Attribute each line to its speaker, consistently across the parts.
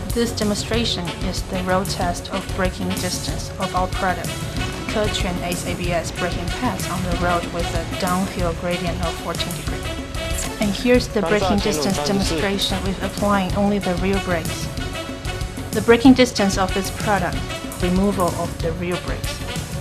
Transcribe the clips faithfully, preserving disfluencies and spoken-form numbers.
Speaker 1: This demonstration is the road test of braking distance of our product. Train S A B S braking pads on the road with a downhill gradient of fourteen degrees. And here's the braking distance demonstration with applying only the rear brakes. The braking distance of this product, removal of the rear brakes.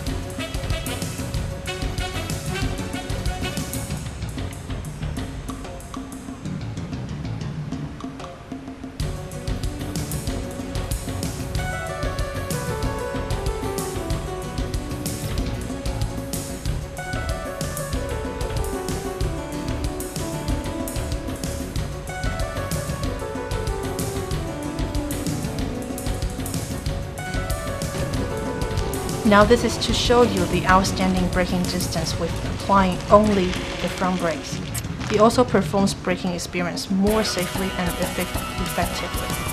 Speaker 1: Now this is to show you the outstanding braking distance with applying only the front brakes. It also performs braking experience more safely and effectively.